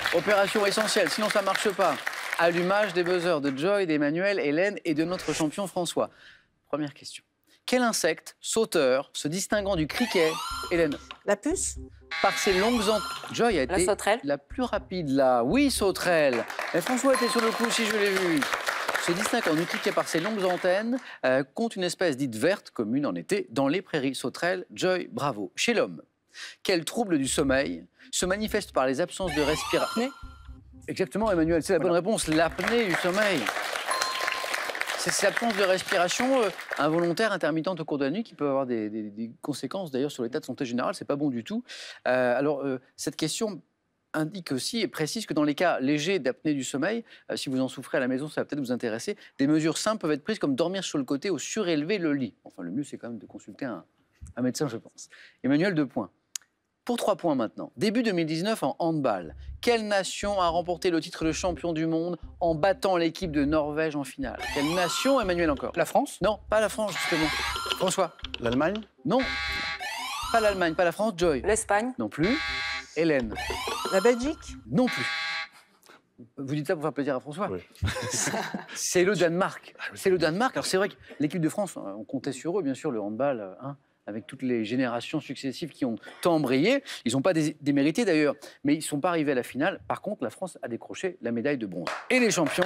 Opération essentielle, sinon ça ne marche pas. Allumage des buzzers de Joy, d'Emmanuel, Hélène et de notre champion François. Première question. Quel insecte sauteur se distinguant du criquet, Hélène? La puce? Par ses longues antennes. Joy a été sauterelle. la plus rapide là. Oui, sauterelle. Et François était sur le coup si je l'ai vu. Se distinguant du criquet par ses longues antennes, compte une espèce dite verte, commune en été, dans les prairies. Sauterelle, Joy, bravo. Chez l'homme, quel trouble du sommeil se manifeste par les absences de respiration? Exactement, Emmanuel, c'est la bonne réponse. L'apnée du sommeil. C'est cette absence de respiration involontaire, intermittente au cours de la nuit qui peut avoir des conséquences d'ailleurs sur l'état de santé général. C'est pas bon du tout. Cette question indique aussi et précise que dans les cas légers d'apnée du sommeil, si vous en souffrez à la maison, ça va peut-être vous intéresser, des mesures simples peuvent être prises comme dormir sur le côté ou surélever le lit. Enfin, le mieux, c'est quand même de consulter un médecin, je pense. Emmanuel, 2 points. Pour 3 points maintenant. Début 2019 en handball. Quelle nation a remporté le titre de champion du monde en battant l'équipe de Norvège en finale? Quelle nation, Emmanuel, encore? La France? Non, pas la France, justement. François? L'Allemagne? Non. Pas l'Allemagne, pas la France. Joy? L'Espagne? Non plus. Hélène? La Belgique? Non plus. Vous dites ça pour faire plaisir à François? Oui. C'est le Danemark. C'est le Danemark. Alors c'est vrai que l'équipe de France, on comptait sur eux, bien sûr, le handball, avec toutes les générations successives qui ont tant brillé. Ils n'ont pas démérité d'ailleurs, mais ils ne sont pas arrivés à la finale. Par contre, la France a décroché la médaille de bronze. Et les champions,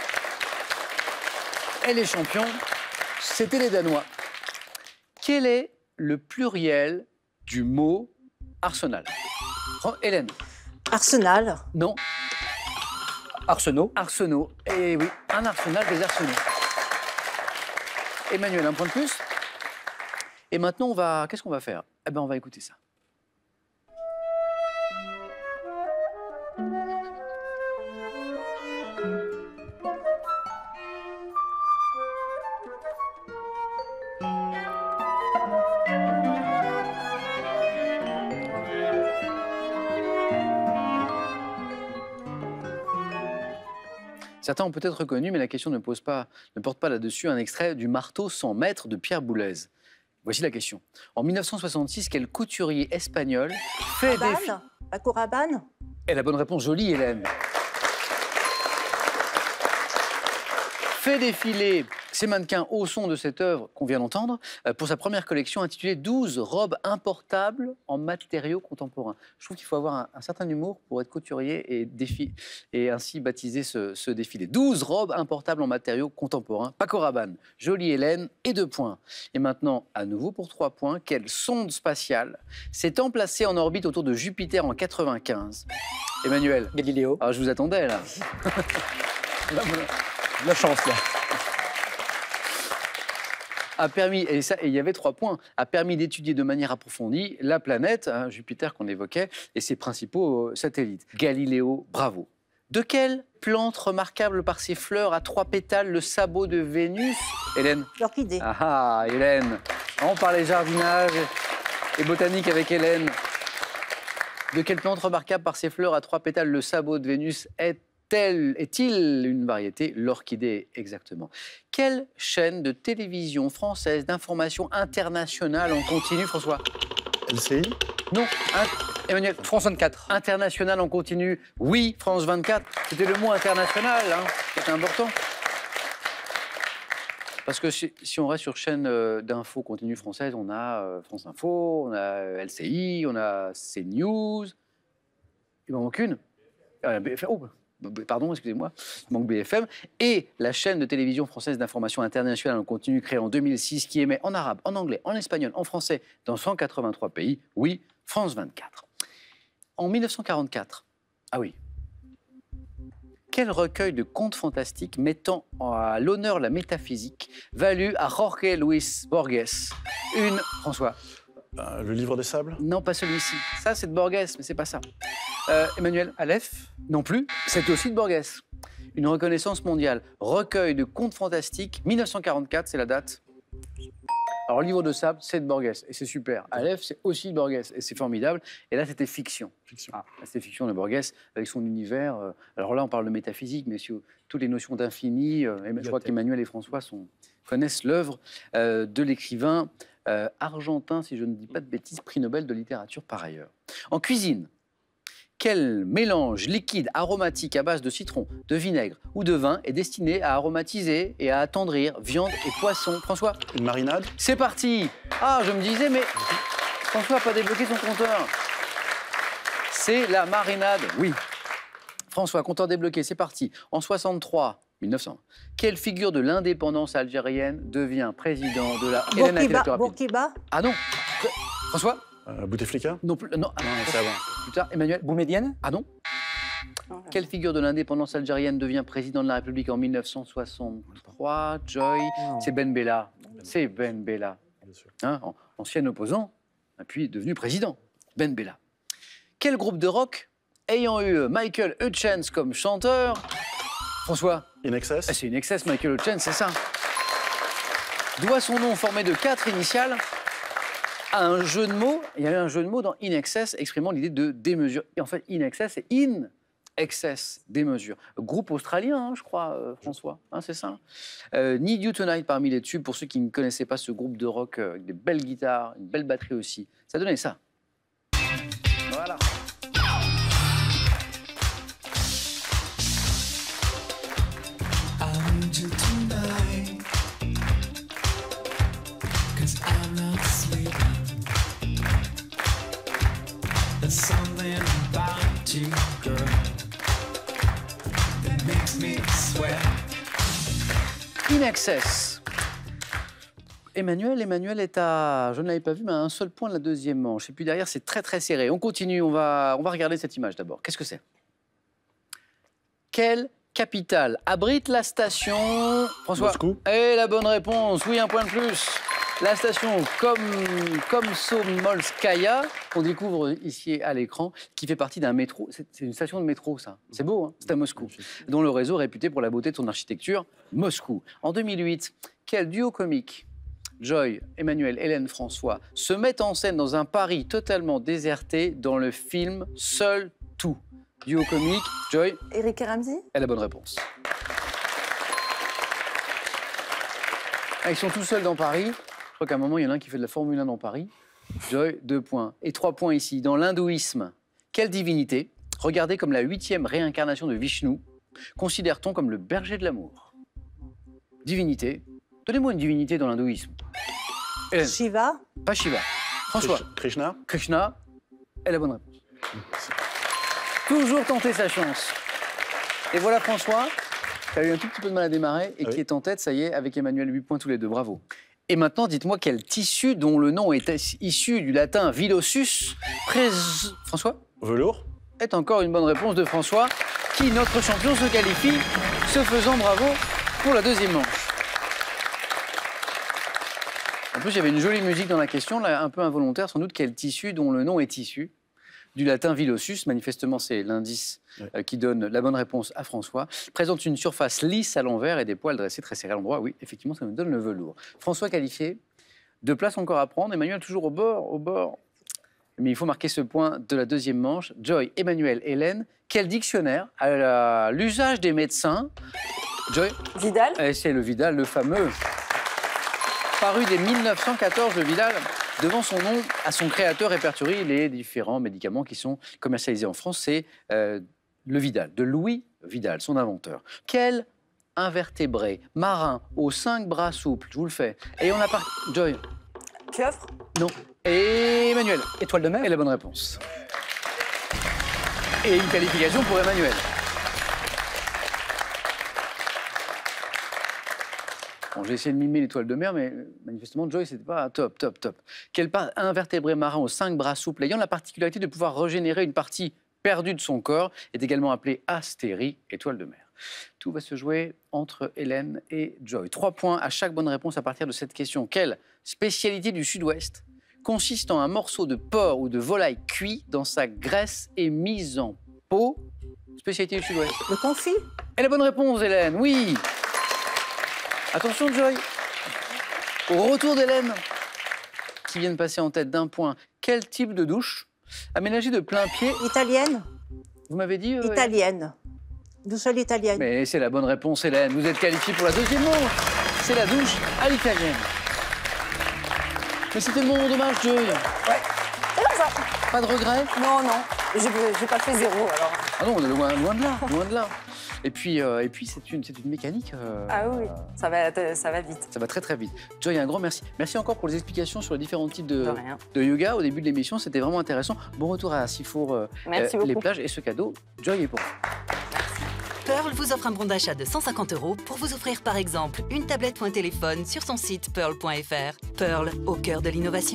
Et les champions, c'était les Danois. Quel est le pluriel du mot arsenal? Hélène? Arsenal? Non. Arsenaux? Arsenaux. Et oui, un arsenal des arsenaux. Emmanuel, 1 point de plus. Et maintenant, qu'est-ce qu'on va faire? Eh ben, on va écouter ça. Certains ont peut-être reconnu, mais la question ne porte pas là-dessus, un extrait du Marteau 100 mètres de Pierre Boulez. Voici la question. En 1966, quel couturier espagnol fait défiler... Paco Rabanne? Et la bonne réponse, jolie, Hélène. Fait défiler ces mannequins au son de cette œuvre qu'on vient d'entendre pour sa première collection intitulée 12 robes importables en matériaux contemporains. Je trouve qu'il faut avoir un certain humour pour être couturier et ainsi baptiser ce défilé. 12 robes importables en matériaux contemporains. Paco Rabanne, jolie Hélène et 2 points. Et maintenant, à nouveau pour 3 points, quelle sonde spatiale s'est emplacée en orbite autour de Jupiter en 95? Emmanuel? Galileo? Ah, je vous attendais là. La chance, là. A permis, et il y avait 3 points, a permis d'étudier de manière approfondie la planète, Jupiter qu'on évoquait, et ses principaux satellites. Galiléo, bravo. De quelle plante remarquable par ses fleurs à 3 pétales, le sabot de Vénus? Hélène? L'orchidée. Ah, Hélène. On parlait jardinage et botanique avec Hélène. De quelle plante remarquable par ses fleurs à 3 pétales, le sabot de Vénus est-il une variété? L'orchidée, exactement. Quelle chaîne de télévision française d'information internationale en continu, François? LCI? Non. Emmanuel? France 24. International en continu? Oui, France 24. C'était le mot international, c'était important. Parce que si on reste sur chaîne d'infos continue française, on a France Info, on a LCI, on a CNews. Il m'en manque une. Pardon, excusez-moi, il manque BFM, et la chaîne de télévision française d'information internationale en continu créée en 2006 qui émet en arabe, en anglais, en espagnol, en français dans 183 pays, oui, France 24. En 1944, quel recueil de contes fantastiques mettant à l'honneur la métaphysique valut à Jorge Luis Borges François? Le livre des sables? Non, pas celui-ci. Ça, c'est de Borges, mais c'est pas ça. Emmanuel? Aleph? Non plus. C'est aussi de Borges. Une reconnaissance mondiale. Recueil de contes fantastiques, 1944, c'est la date. Alors, livre de sable, c'est de Borges, et c'est super. Aleph, c'est aussi de Borges, et c'est formidable. Et là, c'était fiction. C'était fiction de Borges, avec son univers. Alors là, on parle de métaphysique, mais sur toutes les notions d'infini. Je crois qu'Emmanuel et François connaissent l'œuvre de l'écrivain argentin, si je ne dis pas de bêtises, prix Nobel de littérature par ailleurs. En cuisine, Quel mélange liquide aromatique à base de citron, de vinaigre ou de vin est destiné à aromatiser et à attendrir viande et poisson? François? Une marinade? C'est parti. Ah, je me disais, mais François n'a pas débloqué son compteur. C'est la marinade, oui. François, compteur débloqué, c'est parti. En 1900, quelle figure de l'indépendance algérienne devient président de la... Hélène, avec la plus rapide. Bourguiba. Ah non. François? Bouteflika? Non plus. Non, ah non, c'est avant. plus tard. Emmanuel? Boumedienne? Ah non. Quelle figure de l'indépendance algérienne devient président de la République en 1963? Joy? C'est Ben Bella. C'est Ben Bella. Bien sûr. Hein, ancien opposant, et puis devenu président. Ben Bella. Quel groupe de rock ayant eu Michael Hutchence comme chanteur? François? In Excess? Ah, c'est une excess, Michael Hutchence, c'est ça. Doit son nom formé de 4 initiales à un jeu de mots. Il y avait un jeu de mots dans In Excess exprimant l'idée de démesure. Et en fait, In Excess, c'est In Excess, démesure. Groupe australien, hein, je crois, François, hein, c'est ça. Need You Tonight parmi les tubes, pour ceux qui ne connaissaient pas ce groupe de rock avec des belles guitares, une belle batterie aussi. Ça donnait ça. Voilà. In Excess. Emmanuel est à, je ne l'avais pas vu, mais à un seul point de la deuxième manche. Et puis derrière, c'est très très serré. On continue, on va regarder cette image d'abord. Qu'est-ce que c'est? Quelle capitale abrite la station... François? Moscou. Et la bonne réponse, oui, un point de plus. La station Komsomolskaya, qu'on découvre ici à l'écran, qui fait partie d'un métro. C'est une station de métro, ça. C'est beau, hein, c'est à Moscou. Dont le réseau est réputé pour la beauté de son architecture, Moscou. En 2008, quel duo comique, Joy, Emmanuel, Hélène, François, se met en scène dans un Paris totalement déserté dans le film Seul Tout? Duo comique, Joy? Eric et Ramsey. est la bonne réponse. Ah, ils sont tous seuls dans Paris. Je crois qu'à un moment, il y en a un qui fait de la Formule 1 dans Paris. Joy, 2 points. Et 3 points ici. Dans l'hindouisme, quelle divinité, regardée comme la 8e réincarnation de Vishnu, considère-t-on comme le berger de l'amour? Divinité. Donnez-moi une divinité dans l'hindouisme. Hélène. Shiva. Pas Shiva. François. Krishna? Krishna est la bonne réponse. Toujours tenter sa chance. Et voilà François, qui a eu un tout petit peu de mal à démarrer et qui est en tête, ça y est, avec Emmanuel, 8 points tous les deux, bravo. Et maintenant, dites-moi quel tissu dont le nom est issu du latin vilossus, François? Velours? Est encore une bonne réponse de François, qui, notre champion, se qualifie, se faisant bravo pour la deuxième manche. En plus, il y avait une jolie musique dans la question, là, un peu involontaire, sans doute, quel tissu dont le nom est issu du latin vilossus, manifestement c'est l'indice qui donne la bonne réponse à François, présente une surface lisse à l'envers et des poils dressés très serrés à l'endroit. Oui, effectivement, ça nous donne le velours. François qualifié, 2 places encore à prendre. Emmanuel toujours au bord. Mais il faut marquer ce point de la deuxième manche. Joy, Emmanuel, Hélène, quel dictionnaire à l'usage des médecins? Joy? Vidal. C'est le Vidal, le fameux. Paru dès 1914, le Vidal, devant son nom, à son créateur répertorie les différents médicaments qui sont commercialisés en France. C'est le Vidal, de Louis Vidal, son inventeur. Quel invertébré marin aux 5 bras souples, je vous le fais. Et on a pas... Joy? Pieuvre. Non. Et Emmanuel? Étoile de mer? Et la bonne réponse. Et une qualification pour Emmanuel. Bon, j'ai essayé de mimer l'étoile de mer, mais manifestement, Joy, c'était pas top. Quel invertébré marin aux 5 bras souples, ayant la particularité de pouvoir régénérer une partie perdue de son corps, est également appelé astérie, étoile de mer. Tout va se jouer entre Hélène et Joy. 3 points à chaque bonne réponse à partir de cette question. Quelle spécialité du Sud-Ouest consiste en un morceau de porc ou de volaille cuit dans sa graisse et mise en pot? Spécialité du Sud-Ouest. Le confit. Et la bonne réponse, Hélène, oui. Attention, Joy. Au retour d'Hélène, qui vient de passer en tête d'1 point. Quel type de douche aménagée de plein pied? Italienne. Vous m'avez dit Italienne. Douche à l'italienne. Mais c'est la bonne réponse, Hélène. Vous êtes qualifiée pour la deuxième manche. C'est la douche à l'italienne. Mais c'était le moment dommage, Joy. Ouais. C'est comme ça. Pas de regret? Non. J'ai pas fait 0 alors. Ah non, on est loin, loin de là, loin de là. Et puis c'est une mécanique. Ah oui, ça va vite. Ça va très très vite. Joy, un grand merci. Merci encore pour les explications sur les différents types De rien. de yoga au début de l'émission. C'était vraiment intéressant. Bon retour à Sifour, Merci les beaucoup. plages. Et ce cadeau, Joy est pour vous. Pearl vous offre un bon d'achat de 150 € pour vous offrir par exemple une tablette ou un téléphone sur son site pearl.fr. Pearl, au cœur de l'innovation.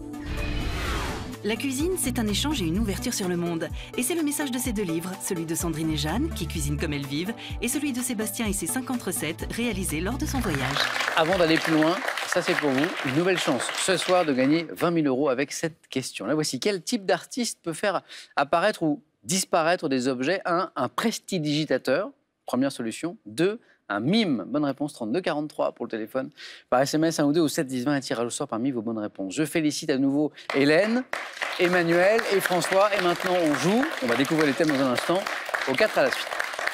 La cuisine, c'est un échange et une ouverture sur le monde. Et c'est le message de ces 2 livres, celui de Sandrine et Jeanne, qui cuisinent comme elles vivent, et celui de Sébastien et ses 50 recettes réalisées lors de son voyage. Avant d'aller plus loin, ça c'est pour vous, une nouvelle chance ce soir de gagner 20 000 € avec cette question. La voici. Quel type d'artiste peut faire apparaître ou disparaître des objets? 1. Un prestidigitateur, première solution. 2. Un mime. Bonne réponse, 3243 pour le téléphone. Par SMS, 1 ou 2 ou 7 10 20, un tirage au sort parmi vos bonnes réponses. Je félicite à nouveau Hélène, Emmanuel et François. Et maintenant, on joue. On va découvrir les thèmes dans un instant. Aux 4 à la suite.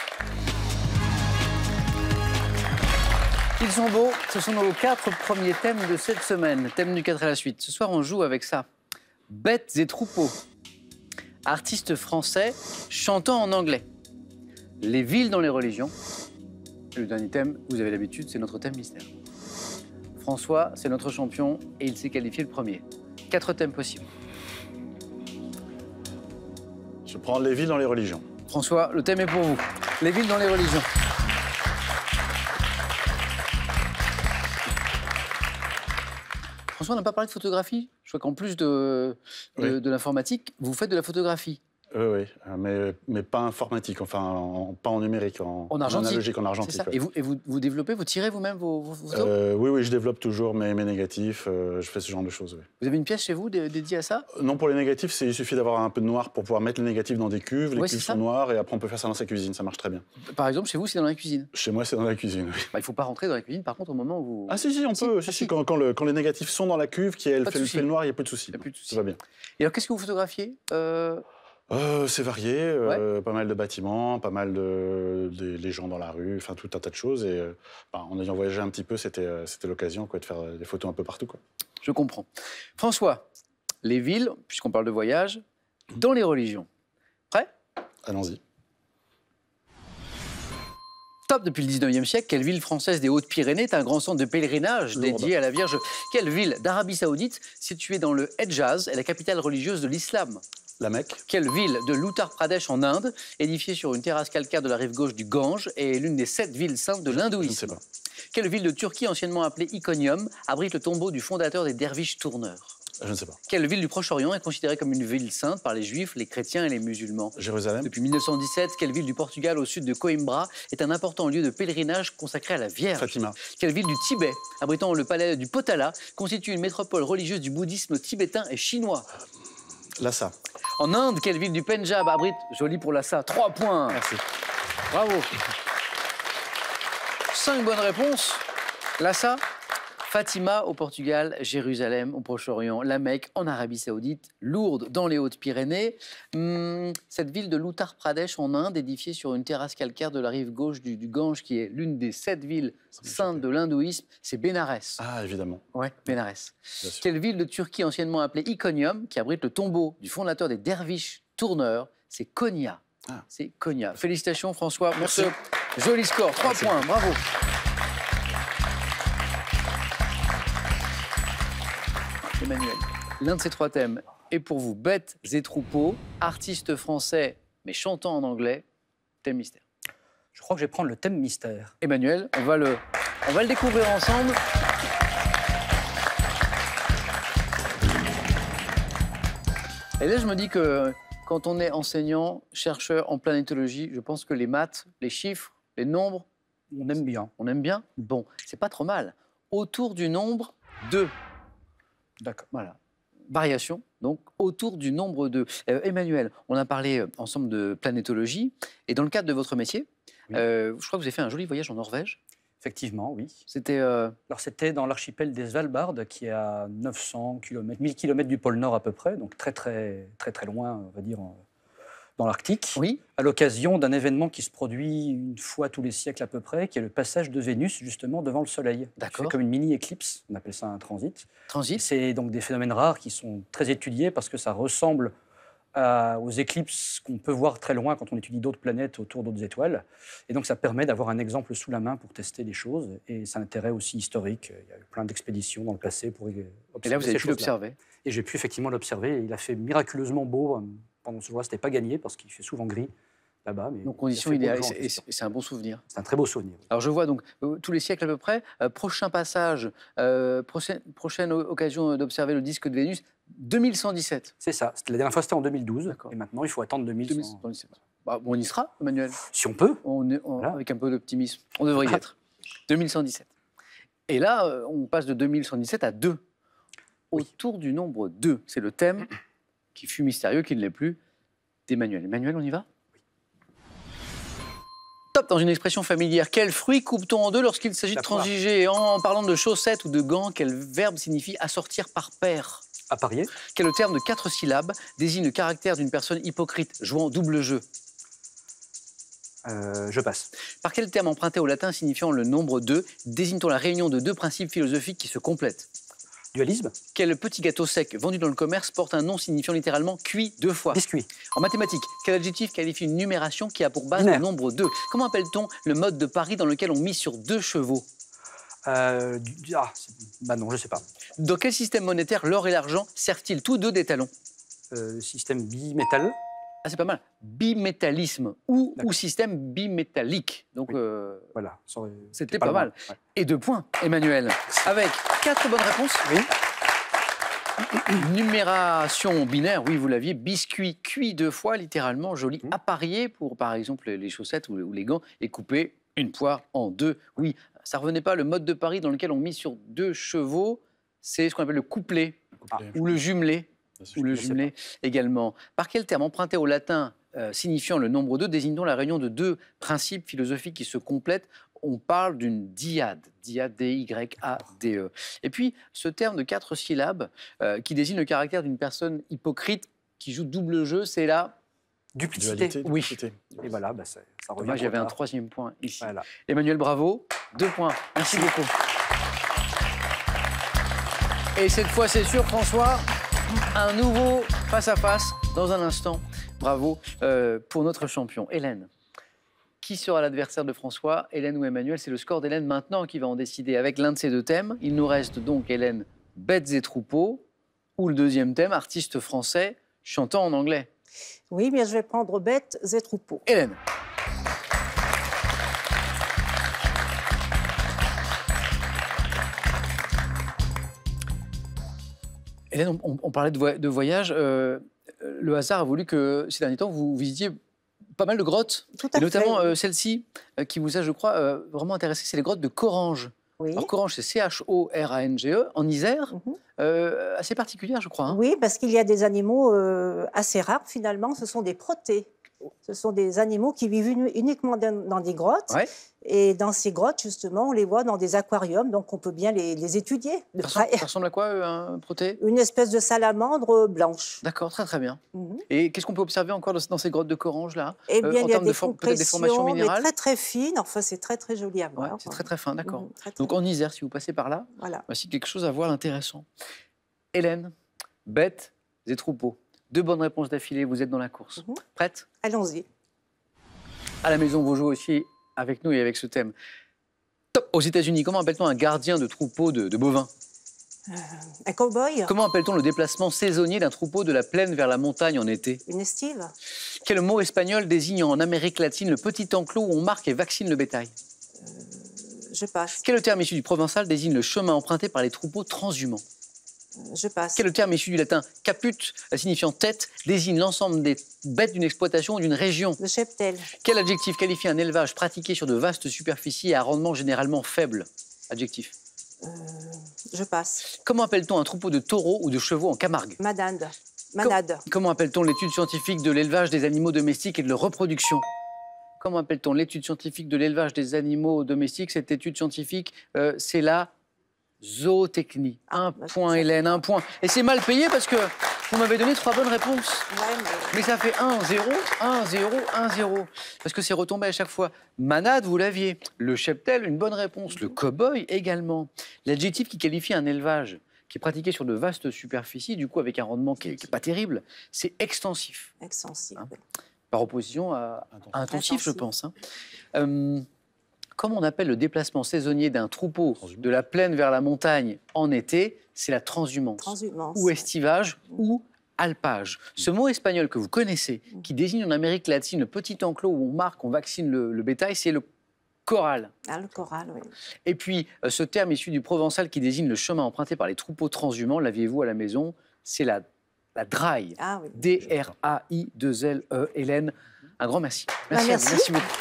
Ils sont beaux. Ce sont nos 4 premiers thèmes de cette semaine. Thème du 4 à la suite. Ce soir, on joue avec ça. Bêtes et troupeaux. Artistes français chantant en anglais. Les villes dans les religions. Le dernier thème, vous avez l'habitude, c'est notre thème mystère. François, c'est notre champion et il s'est qualifié le premier. 4 thèmes possibles. Je prends les villes dans les religions. François, le thème est pour vous. Les villes dans les religions. François, on n'a pas parlé de photographie. Je vois qu'en plus de l'informatique, vous faites de la photographie. Oui, mais pas informatique, enfin, pas en numérique, en analogique, en argentique. C'est ça. Ouais. Et vous développez, vous tirez vous-même vos photos? Oui, je développe toujours mes négatifs, je fais ce genre de choses. Oui. Vous avez une pièce chez vous dédiée à ça? Non, pour les négatifs, il suffit d'avoir un peu de noir pour pouvoir mettre les négatifs dans des cuves. Les cuves sont noires et après on peut faire ça dans sa cuisine, ça marche très bien. Par exemple, chez vous, c'est dans la cuisine? Chez moi, c'est dans la cuisine, oui. Il ne faut pas rentrer dans la cuisine, par contre, au moment où vous... Ah si, on peut. Si. Quand les négatifs sont dans la cuve, qui elle fait le noir, il n'y a plus de souci. Ça va bien. Et alors, qu'est-ce que vous photographiez? C'est varié, pas mal de bâtiments, pas mal les gens dans la rue, enfin tout un tas de choses. Et en ayant voyagé un petit peu, c'était l'occasion de faire des photos un peu partout, quoi. Je comprends. François, les villes, puisqu'on parle de voyage, dans les religions. Prêt? Allons-y. Top, depuis le 19e siècle, quelle ville française des Hautes-Pyrénées est un grand centre de pèlerinage dédié à la Vierge? Quelle ville d'Arabie Saoudite, située dans le Hedjaz, est la capitale religieuse de l'islam? La Mecque. Quelle ville de l'Uttar Pradesh en Inde, édifiée sur une terrasse calcaire de la rive gauche du Gange, est l'une des 7 villes saintes de l'hindouisme? Je ne sais pas. Quelle ville de Turquie, anciennement appelée Iconium, abrite le tombeau du fondateur des derviches tourneurs? Je ne sais pas. Quelle ville du Proche-Orient est considérée comme une ville sainte par les juifs, les chrétiens et les musulmans? Jérusalem. Depuis 1917, quelle ville du Portugal, au sud de Coimbra, est un important lieu de pèlerinage consacré à la Vierge? Fatima. Quelle ville du Tibet, abritant le palais du Potala, constitue une métropole religieuse du bouddhisme tibétain et chinois? Lhasa. En Inde, quelle ville du Pendjab abrite, joli pour Lhasa, 3 points. Merci. Bravo. 5 bonnes réponses. Lhasa, Fatima au Portugal, Jérusalem au Proche-Orient, la Mecque en Arabie Saoudite, Lourdes dans les Hautes-Pyrénées. Cette ville de l'Uttar Pradesh en Inde, édifiée sur une terrasse calcaire de la rive gauche du Gange, qui est l'une des 7 villes saintes de l'hindouisme, c'est Bénarès. Ah, évidemment. Ouais, Bénarès. Quelle ville de Turquie anciennement appelée Iconium, qui abrite le tombeau du fondateur des derviches tourneurs, c'est Konya. Ah. C'est Konya. Félicitations François pour Merci. ce joli score. 3 points, bravo. Emmanuel, l'un de ces 3 thèmes est pour vous. Bêtes et troupeaux, artistes français mais chantant en anglais, thème mystère. Je crois que je vais prendre le thème mystère. Emmanuel, on va le découvrir ensemble. Et là, je me dis que quand on est enseignant, chercheur en planétologie, je pense que les maths, les chiffres, les nombres, On aime bien. on aime bien. Bon, c'est pas trop mal. Autour du nombre 2. D'accord. Voilà. Variation, donc autour du nombre 2. Emmanuel, on a parlé ensemble de planétologie. Et dans le cadre de votre métier, Oui. je crois que vous avez fait un joli voyage en Norvège. Effectivement, oui. C'était... Alors, c'était dans l'archipel des Svalbard, qui est à 900 km, 1000 km du pôle Nord à peu près, donc très loin, on va dire, dans l'Arctique. Oui. À l'occasion d'un événement qui se produit une fois tous les siècles à peu près, qui est le passage de Vénus, justement, devant le Soleil. D'accord. C'est comme une mini-éclipse, on appelle ça un transit. Transit. C'est donc des phénomènes rares qui sont très étudiés parce que ça ressemble aux éclipses qu'on peut voir très loin quand on étudie d'autres planètes autour d'autres étoiles. Et donc, ça permet d'avoir un exemple sous la main pour tester des choses. Et c'est un intérêt aussi historique. Il y a eu plein d'expéditions dans le passé pour observer. Et là, vous avez pu l'observer. Et j'ai pu effectivement l'observer. Il a fait miraculeusement beau pendant ce jour. C'était pas gagné parce qu'il fait souvent gris là-bas. Donc, conditions idéales. Et c'est un bon souvenir. C'est un très beau souvenir. Alors, je vois donc tous les siècles à peu près. Prochain passage, prochaine occasion d'observer le disque de Vénus, 2117. C'est ça. La dernière fois, c'était en 2012. Et maintenant, il faut attendre 2117. Bah, on y sera, Emmanuel. Si on peut. Voilà. Avec un peu d'optimisme. On devrait y être. 2117. Et là, on passe de 2117 à 2. Autour du nombre 2. C'est le thème qui fut mystérieux, qui ne l'est plus, d'Emmanuel. Emmanuel, on y va? Top, dans une expression familière. Quel fruit coupe-t-on en deux lorsqu'il s'agit de transiger? En parlant de chaussettes ou de gants, quel verbe signifie assortir par paire? Apparier. Quel terme de 4 syllabes désigne le caractère d'une personne hypocrite jouant double jeu? Je passe. Par quel terme emprunté au latin signifiant le nombre 2 désigne-t-on la réunion de 2 principes philosophiques qui se complètent? Dualisme. Quel petit gâteau sec vendu dans le commerce porte un nom signifiant littéralement cuit 2 fois? Biscuit. En mathématiques, quel adjectif qualifie une numération qui a pour base Binaire. le nombre 2? Comment appelle-t-on le mode de pari dans lequel on mise sur 2 chevaux? Bah non, je sais pas. Dans quel système monétaire l'or et l'argent servent-ils tous deux d'étalons? Système bimétal. Ah, c'est pas mal. Bimétallisme ou système bimétallique. Donc, voilà. C'était pas mal. Ouais. Et 2 points, Emmanuel. Avec 4 bonnes réponses. Oui. Numération binaire, oui, vous l'aviez. Biscuit cuit 2 fois, littéralement, joli. Apparier pour, par exemple, les chaussettes ou les gants et couper une poire en 2. Oui, ça revenait pas. Le mode de pari dans lequel on mise sur 2 chevaux, c'est ce qu'on appelle le couplet. Ou le jumelé. Ou le jumelé également. Par quel terme emprunté au latin signifiant le nombre 2 désigne-t-on la réunion de 2 principes philosophiques qui se complètent? On parle d'une dyade. Dyade, D-Y-A-D-E. Et puis, ce terme de 4 syllabes qui désigne le caractère d'une personne hypocrite qui joue double jeu, c'est la duplicité. Dualité, oui. duplicité. Et voilà, ça revient. Dommage, j'avais un 3e point ici. Voilà. Emmanuel, bravo. 2 points. Merci beaucoup. Et cette fois, c'est sûr, François, un nouveau face-à-face dans un instant. Bravo pour notre champion. Hélène, qui sera l'adversaire de François, Hélène ou Emmanuel? C'est le score d'Hélène maintenant qui va en décider avec l'un de ces 2 thèmes. Il nous reste donc, Hélène, bêtes et troupeaux, ou le 2e thème, artiste français chantant en anglais. Oui, bien je vais prendre bêtes et troupeaux. Hélène. Hélène, on parlait de voyage. Le hasard a voulu que ces derniers temps, vous visitiez pas mal de grottes. Tout à et notamment fait. celle-ci, qui vous a, je crois, vraiment intéressé, c'est les grottes de Corange. Oui. Alors Corange, c'est C-H-O-R-A-N-G-E, en Isère, assez particulière, je crois. Hein. Oui, parce qu'il y a des animaux assez rares, finalement. Ce sont des protées. Ce sont des animaux qui vivent uniquement dans des grottes. Ouais. Et dans ces grottes, justement, on les voit dans des aquariums, donc on peut bien les étudier de près. Ça ressemble à quoi, un proté? Une espèce de salamandre blanche. D'accord, très très bien. Mhm. Et qu'est-ce qu'on peut observer encore dans ces grottes de Corange, là? Eh bien, en il y a termes des peut-être des formations compressions, mais minérales? très très fines. Enfin, c'est très très joli à voir. Ouais, c'est très très fin, d'accord. Mhm, très, très Donc fin. en Isère, si vous passez par là, Voilà. voici quelque chose à voir d'intéressant. Hélène, bêtes et troupeaux. 2 bonnes réponses d'affilée, vous êtes dans la course. Mhm. Prête? Allons-y. À la maison, vous jouez aussi avec nous et avec ce thème. Top. Aux États-Unis, comment appelle-t-on un gardien de troupeau de bovins? Un cow-boy, Comment appelle-t-on le déplacement saisonnier d'un troupeau de la plaine vers la montagne en été? une estive, Quel mot espagnol désigne en Amérique latine le petit enclos où on marque et vaccine le bétail? je passe. Quel terme issu du provençal désigne le chemin emprunté par les troupeaux transhumants? Je passe. Quel terme issu du latin caput, signifiant tête, désigne l'ensemble des bêtes d'une exploitation ou d'une région? Le cheptel, Quel adjectif qualifie un élevage pratiqué sur de vastes superficies et à rendement généralement faible? Adjectif. je passe. Comment appelle-t-on un troupeau de taureaux ou de chevaux en Camargue? Manade, manade, Comment appelle-t-on l'étude scientifique de l'élevage des animaux domestiques et de leur reproduction? Comment appelle-t-on l'étude scientifique de l'élevage des animaux domestiques? Cette étude scientifique, c'est la zootechnie. Un point, Hélène, 1 point. Et c'est mal payé parce que vous m'avez donné 3 bonnes réponses. Ouais, Mais ça fait 1-0, 1-0, 1-0. Parce que c'est retombé à chaque fois. Manade, vous l'aviez. Le cheptel, une bonne réponse. Le cow-boy également. L'adjectif qui qualifie un élevage qui est pratiqué sur de vastes superficies, du coup avec un rendement qui n'est pas terrible. C'est extensif, Extensif. Hein. Oui. par opposition à intensif, je Intensif. pense. Hein. Comment on appelle le déplacement saisonnier d'un troupeau Transhumance. de la plaine vers la montagne en été? C'est la transhumance. Transhumance. Ou estivage, ou alpage. Ce mot espagnol que vous connaissez, qui désigne en Amérique latine le petit enclos où on marque, on vaccine le bétail, c'est le corral. Ah, le corral, oui. Et puis, ce terme issu du provençal qui désigne le chemin emprunté par les troupeaux transhumants, l'aviez-vous à la maison, c'est la draille. Ah oui. D-R-A-I-2-L-E. Hélène, un grand merci. Merci, à vous. Merci. Merci beaucoup.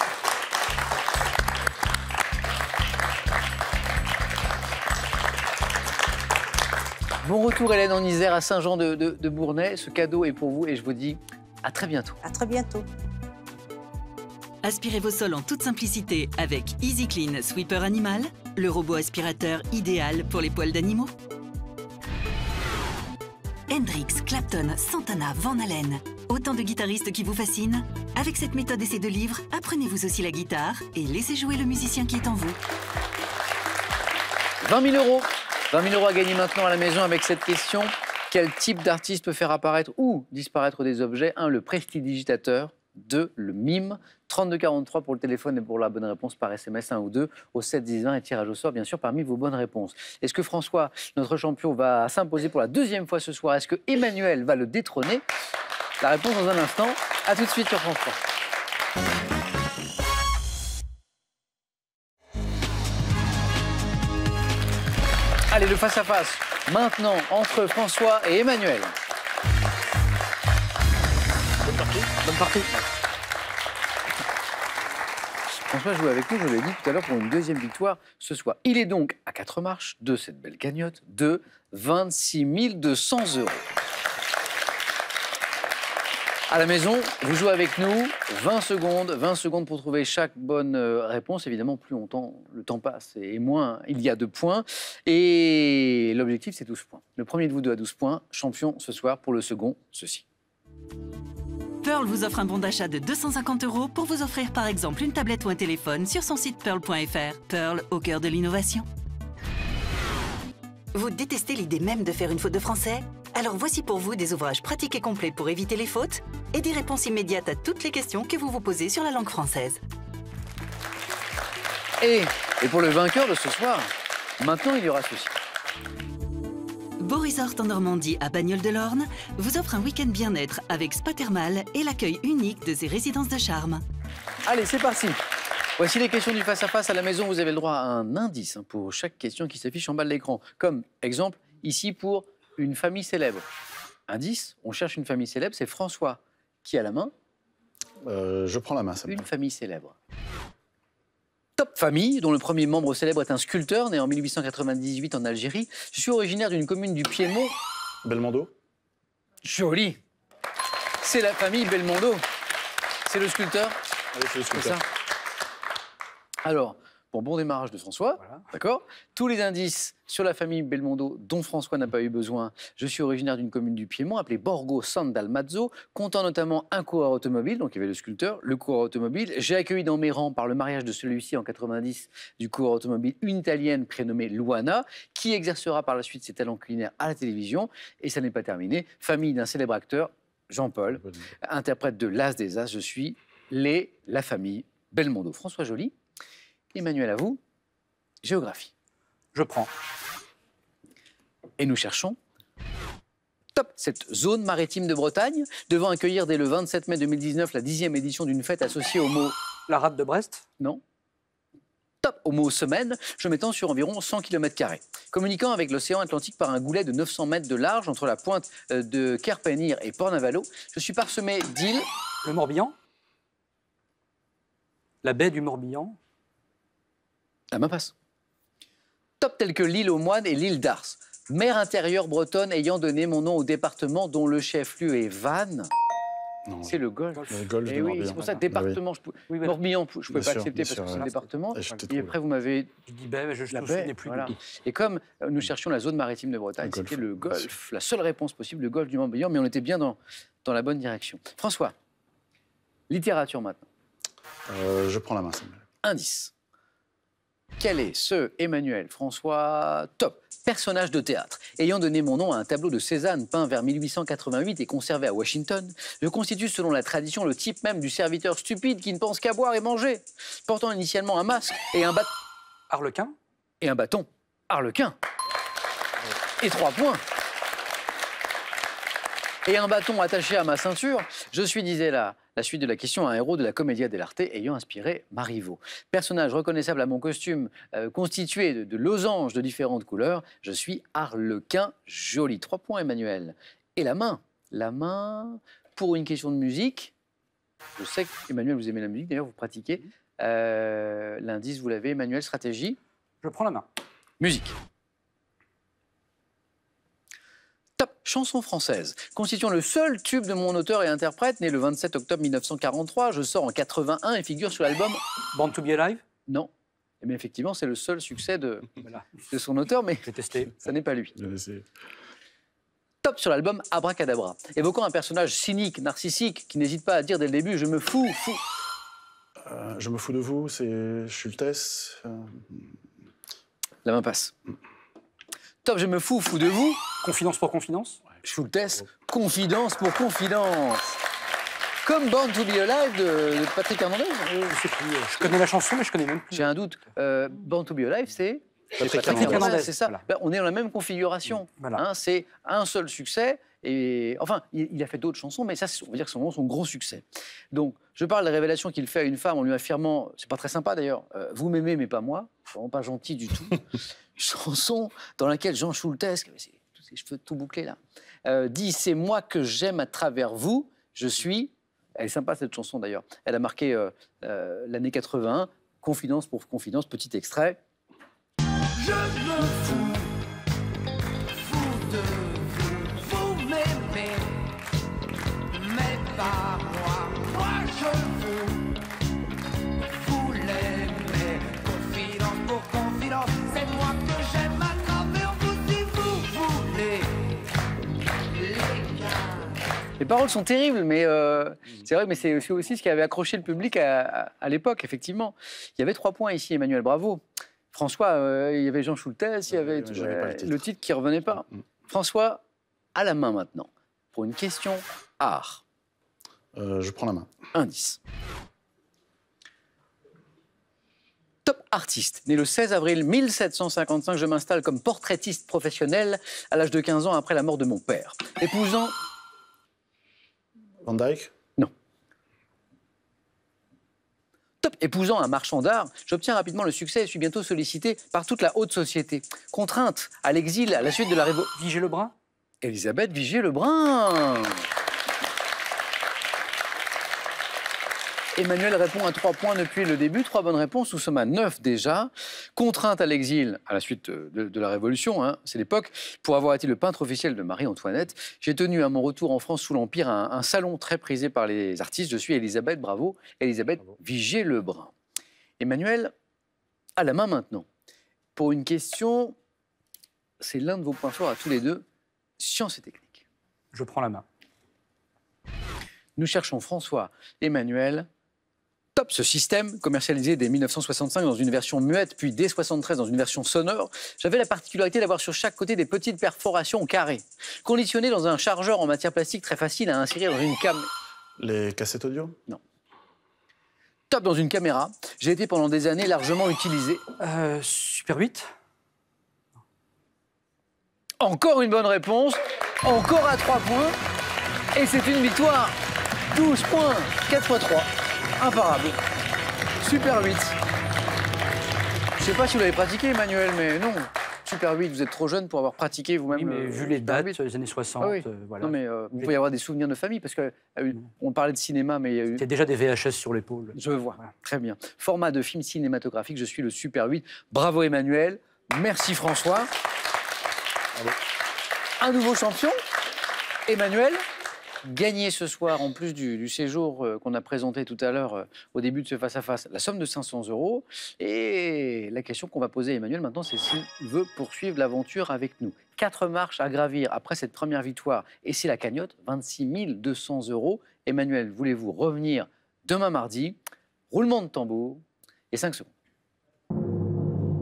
Bon retour, Hélène, en Isère, à Saint-Jean de Bournay. Ce cadeau est pour vous et je vous dis à très bientôt. À très bientôt. Aspirez vos sols en toute simplicité avec Easy Clean Sweeper Animal, le robot aspirateur idéal pour les poils d'animaux. Hendrix, Clapton, Santana, Van Halen. Autant de guitaristes qui vous fascinent. Avec cette méthode essai de livre, apprenez-vous aussi la guitare et laissez jouer le musicien qui est en vous. 20 000 euros. 20 000 euros à gagner maintenant à la maison avec cette question. Quel type d'artiste peut faire apparaître ou disparaître des objets? 1. Le prestidigitateur. 2. Le mime. 3243 pour le téléphone et pour la bonne réponse par SMS 1 ou 2 au 7-10-20 et tirage au sort bien sûr parmi vos bonnes réponses. Est-ce que François, notre champion, va s'imposer pour la deuxième fois ce soir? Est-ce que Emmanuel va le détrôner? La réponse dans un instant. A tout de suite sur France 3. Allez, le face-à-face, maintenant, entre François et Emmanuel. Bonne partie. François joue avec nous, je l'ai dit tout à l'heure, pour une deuxième victoire ce soir. Il est donc à 4 marches de cette belle cagnotte de 26 200 €. À la maison, vous jouez avec nous, 20 secondes pour trouver chaque bonne réponse. Évidemment, plus le temps passe et moins il y a de points. Et l'objectif, c'est 12 points. Le premier de vous deux a 12 points, champion ce soir. Pour le second, ceci. Pearl vous offre un bon d'achat de 250 € pour vous offrir par exemple une tablette ou un téléphone sur son site pearl.fr. Pearl au cœur de l'innovation. Vous détestez l'idée même de faire une faute de français? Alors voici pour vous des ouvrages pratiques et complets pour éviter les fautes et des réponses immédiates à toutes les questions que vous vous posez sur la langue française. Et pour le vainqueur de ce soir, maintenant il y aura ceci. Beau Resort en Normandie à Bagnoles-de-l'Orne vous offre un week-end bien-être avec spa thermal et l'accueil unique de ses résidences de charme. Allez, c'est parti. Voici les questions du face-à-face. À la maison, vous avez le droit à un indice pour chaque question qui s'affiche en bas de l'écran. Comme exemple, ici pour une famille célèbre. Indice, on cherche une famille célèbre, c'est François qui a la main. Je prends la main, ça me Une va. famille célèbre. Top famille, dont le premier membre célèbre est un sculpteur né en 1898 en Algérie. Je suis originaire d'une commune du Piémont. Belmondo. Joli. C'est la famille Belmondo. C'est le sculpteur. Allez, c'est le C'est sculpteur. ça. Alors, bon démarrage de François, Voilà. d'accord? Tous les indices sur la famille Belmondo dont François n'a pas eu besoin. Je suis originaire d'une commune du Piémont appelée Borgo San Dalmazzo, comptant notamment un coureur automobile, donc il y avait le sculpteur, le coureur automobile. J'ai accueilli dans mes rangs, par le mariage de celui-ci en 90, du coureur automobile, une Italienne prénommée Luana, qui exercera par la suite ses talents culinaires à la télévision. Et ça n'est pas terminé. Famille d'un célèbre acteur, Jean-Paul, interprète de L'As des As. Je suis la famille Belmondo. François Joly. Emmanuel, à vous. Géographie. Je prends. Et nous cherchons top cette zone maritime de Bretagne, devant accueillir dès le 27 mai 2019 la 10e édition d'une fête associée au mot... La rade de Brest. Non. Top au mot semaine, je m'étends sur environ 100 km². Communiquant avec l'océan Atlantique par un goulet de 900 mètres de large entre la pointe de Kerpenir et Port-Navalo, je suis parsemé d'îles... Le Morbihan. La baie du Morbihan. La main passe. Top tels que l'île aux Moines et l'île d'Ars. Mer intérieure bretonne ayant donné mon nom au département dont le chef-lieu est Vannes. Non, C'est le Golfe. le golfe Eh du oui, Morbihan. c'est pour ça, Ah oui. département, Oui, voilà. Morbihan, je ne pouvais Bien pas sûr, accepter bien parce que sûr, c'est le ouais. département. Et je t'ai Et trouvé. après, vous m'avez... Je dis baie, mais je La me baie, souvenais plus voilà. du tout. Et comme nous cherchions la zone maritime de Bretagne, Le Golfe, c'était le bien sûr. Golfe, la seule réponse possible, le Golfe du Morbihan, mais on était bien dans la bonne direction. François, littérature maintenant. Je prends la main, ça me va. Indice. Quel est ce Emmanuel François Top, personnage de théâtre, ayant donné mon nom à un tableau de Cézanne peint vers 1888 et conservé à Washington, je constitue selon la tradition le type même du serviteur stupide qui ne pense qu'à boire et manger, portant initialement un masque et un bâton. Harlequin. Et un bâton. Harlequin. Et 3 points. Et un bâton attaché à ma ceinture. Je suis, disait la suite de la question, un héros de la Commedia dell'arte ayant inspiré Marivaux. Personnage reconnaissable à mon costume, constitué de losanges de différentes couleurs. Je suis Harlequin joli. 3 points, Emmanuel. Et la main. La main, pour une question de musique. Je sais qu'Emmanuel, vous aimez la musique, d'ailleurs, vous pratiquez. L'indice, vous l'avez, Emmanuel, stratégie. Je prends la main. Musique. Top, chanson française. Constituant le seul tube de mon auteur et interprète, né le 27 octobre 1943, je sors en 81 et figure sur l'album... Born to be Alive. Non. Mais effectivement, c'est le seul succès de Voilà. son auteur, mais J'ai testé. ça n'est pas lui. Je vais essayer. Top sur l'album Abracadabra, évoquant un personnage cynique, narcissique, qui n'hésite pas à dire dès le début « je me fous, fou ». Je me fous de vous, c'est Schultes. La main passe. Top, je me fous, fou de vous. Confidence pour confidence. Schultes, confidence pour confidence. Comme Born to be Alive de Patrick Hernandez. Je sais plus. Je connais la chanson, mais je connais même plus. J'ai un doute. Born to be Alive, c'est Patrick Hernandez. c'est ça. Voilà. Ben, on est dans la même configuration. Voilà. Hein, c'est un seul succès. Et enfin, il a fait d'autres chansons, mais ça, on va dire que c'est vraiment son gros succès. Donc, je parle des révélations qu'il fait à une femme en lui affirmant, c'est pas très sympa d'ailleurs, vous m'aimez mais pas moi, c'est vraiment pas gentil du tout. Chanson dans laquelle Jean Schultes, tous ses cheveux tout bouclés là, dit c'est moi que j'aime à travers vous, je suis. Elle est sympa cette chanson d'ailleurs. Elle a marqué l'année 81. Confidence pour confidence, petit extrait. Je me fous, fous de vous, vous m'aimez, mais pas moi, moi je vous l'aimez, confidence pour confidence, c'est moi que j'aime à travers vous si vous voulez, les gars. Les paroles sont terribles, mais c'est vrai, mais c'est aussi ce qui avait accroché le public à l'époque, effectivement. Il y avait 3 points ici, Emmanuel, bravo. François, il y avait Jean Schultes, il y avait le titre qui ne revenait pas. François, à la main maintenant, pour une question art. Je prends la main. Indice. Top artiste. Né le 16 avril 1755, je m'installe comme portraitiste professionnel à l'âge de 15 ans après la mort de mon père. Épousant... Van Dyck. Top, épousant un marchand d'art, j'obtiens rapidement le succès et suis bientôt sollicité par toute la haute société. Contrainte à l'exil à la suite de la révolution. Vigée-Lebrun. Elisabeth Vigée-Lebrun. Emmanuel répond à 3 points depuis le début. 3 bonnes réponses, nous sommes à 9 déjà. Contrainte à l'exil à la suite de la Révolution, hein, c'est l'époque, pour avoir été le peintre officiel de Marie-Antoinette. J'ai tenu à mon retour en France sous l'Empire un salon très prisé par les artistes. Je suis Elisabeth, bravo, Elisabeth Vigée-Lebrun. Emmanuel, à la main maintenant. Pour une question, c'est l'un de vos points forts à tous les deux, sciences et techniques. Je prends la main. Nous cherchons François, Emmanuel. Top, ce système, commercialisé dès 1965 dans une version muette, puis dès 1973 dans une version sonore, j'avais la particularité d'avoir sur chaque côté des petites perforations au carré, conditionnées dans un chargeur en matière plastique très facile à insérer dans une cam. Les cassettes audio. Non. Top, dans une caméra, j'ai été pendant des années largement utilisé. Super 8. Encore une bonne réponse, encore à 3 points, et c'est une victoire. 12 points, 4 x 3. Imparable. Super 8. Je ne sais pas si vous l'avez pratiqué, Emmanuel, mais non. Super 8, vous êtes trop jeune pour avoir pratiqué vous-même. Oui, mais vu les Super dates, 8. les années 60, Ah oui. voilà. Non, mais vous pouvez y avoir des souvenirs de famille, parce qu'on parlait de cinéma, mais il y a eu... C'était déjà des VHS sur l'épaule. Je vois, Voilà. très bien. Format de film cinématographique, je suis le Super 8. Bravo, Emmanuel. Merci, François. Bravo. Un nouveau champion, Emmanuel. Gagner ce soir, en plus du séjour qu'on a présenté tout à l'heure au début de ce face-à-face, la somme de 500 €. Et la question qu'on va poser à Emmanuel maintenant, c'est s'il veut poursuivre l'aventure avec nous. 4 marches à gravir après cette première victoire. Et c'est la cagnotte, 26 200 €. Emmanuel, voulez-vous revenir demain mardi? Roulement de tambour et 5 secondes.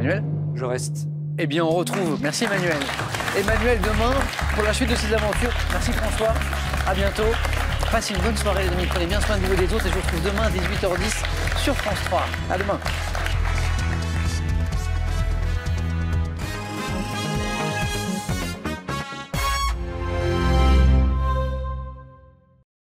Emmanuel? Je reste. Eh bien, on retrouve. Merci Emmanuel. Emmanuel demain pour la suite de ses aventures. Merci François. À bientôt. Passez une bonne soirée les amis. Prenez bien soin de vous et des autres et je vous retrouve demain à 18h10 sur France 3. À demain.